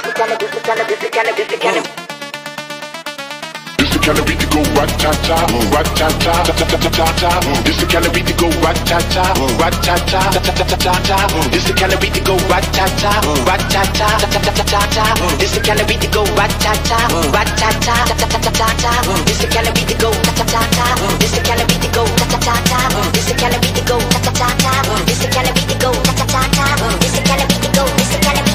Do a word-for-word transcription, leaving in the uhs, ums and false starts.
kind of beat to go rat-ta-ta, rat-ta-ta, ta-ta-ta-ta-ta. This the kind of beat to go rat-ta-ta, rat-ta-ta, ta-ta-ta-ta-ta. This the kind of beat to go rat-ta-ta, rat-ta-ta, ta-ta-ta-ta-ta. This the kind of beat to go rat-ta-ta, rat-ta-ta, ta-ta-ta-ta-ta. This the kind of beat to go ta-ta-ta-ta. This the kind of beat to go ta-ta-ta-ta. This the kind of beat to go ta-ta-ta-ta. This the kind of beat to go ta-ta-ta-ta. This the kind of beat to go. This the kind of